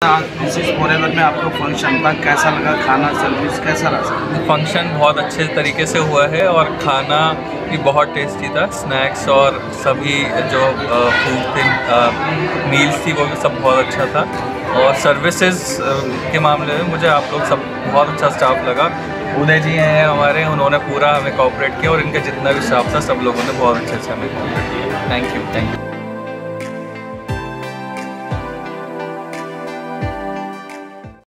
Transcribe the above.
आज Mrs forever में आपका फंक्शन था, कैसा लगा? खाना सर्विस कैसा रहा? फंक्शन बहुत अच्छे तरीके से हुआ है और खाना भी बहुत टेस्टी था। स्नैक्स और सभी जो फूड थे, मील्स थी, वो भी सब बहुत अच्छा था। और सर्विसेज के मामले में मुझे आप लोग सब बहुत अच्छा स्टाफ लगा। उदय जी हैं हमारे, उन्होंने पूरा हमें कोऑपरेट किया और इनका जितना भी स्टाफ था सब लोगों ने बहुत अच्छे से हमें कोऑपरेट किया। Thank you.